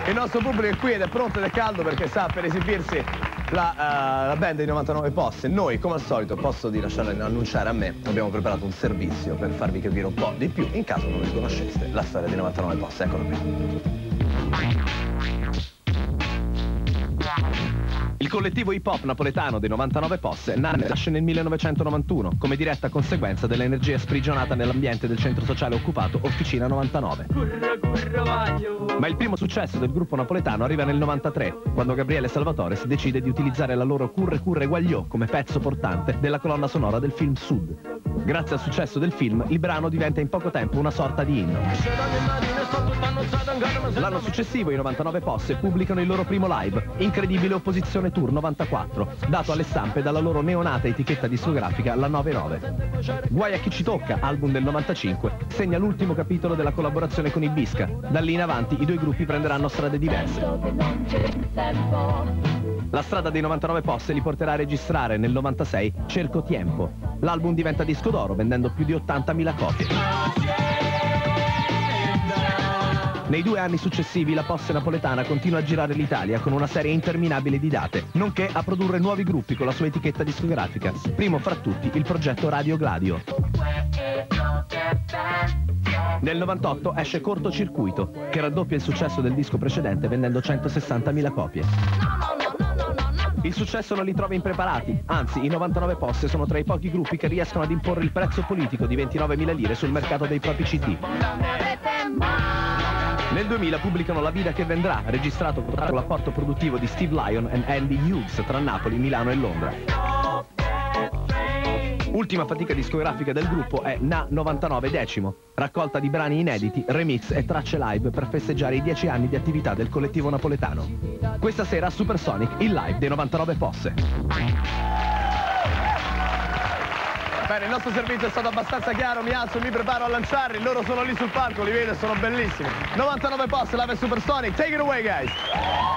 Il nostro pubblico è qui ed è pronto ed è caldo perché sta per esibirsi la band dei 99 Posse. Noi, come al solito, posso lasciarla annunciare a me, abbiamo preparato un servizio per farvi capire un po' di più, in caso non li conosceste, la storia dei 99 Posse. Eccolo qui. Il collettivo hip hop napoletano dei 99 Posse nasce nel 1991 come diretta conseguenza dell'energia sprigionata nell'ambiente del centro sociale occupato Officina 99. Ma il primo successo del gruppo napoletano arriva nel 93, quando Gabriele Salvatore si decide di utilizzare la loro Curre Curre Guagliò come pezzo portante della colonna sonora del film Sud. Grazie al successo del film, il brano diventa in poco tempo una sorta di inno. L'anno successivo i 99 Posse pubblicano il loro primo live, Incredibile Opposizione Tour 94, dato alle stampe dalla loro neonata etichetta discografica, la 99. Guai a chi ci tocca, album del 95, segna l'ultimo capitolo della collaborazione con i Bisca. Da lì in avanti i due gruppi prenderanno strade diverse. La strada dei 99 Posse li porterà a registrare nel 96 Cerco Tiempo. L'album diventa disco d'oro vendendo più di 80.000 copie. Nei 2 anni successivi la Posse napoletana continua a girare l'Italia con una serie interminabile di date, nonché a produrre nuovi gruppi con la sua etichetta discografica. Primo fra tutti il progetto Radio Gladio. Nel 98 esce Cortocircuito, che raddoppia il successo del disco precedente vendendo 160.000 copie. Il successo non li trova impreparati, anzi i 99 Posse sono tra i pochi gruppi che riescono ad imporre il prezzo politico di 29.000 lire sul mercato dei propri CD. Nel 2000 pubblicano La Vida che Vendrà, registrato con l'apporto produttivo di Steve Lyon e Andy Hughes tra Napoli, Milano e Londra. Ultima fatica discografica del gruppo è Na 99 Decimo, raccolta di brani inediti, remix e tracce live per festeggiare i 10 anni di attività del collettivo napoletano. Questa sera a Supersonic, il live dei 99 Posse. Bene, il nostro servizio è stato abbastanza chiaro, mi alzo e mi preparo a lanciarli, loro sono lì sul palco, li vedo e sono bellissimi. 99 Posse, live e Supersonic, take it away guys!